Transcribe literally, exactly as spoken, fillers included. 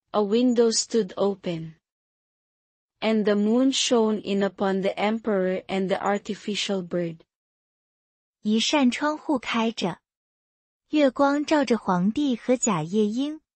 A window stood open, and the moon shone in upon the emperor and the artificial bird. 一扇窗户开着，月光照着皇帝和假夜莺。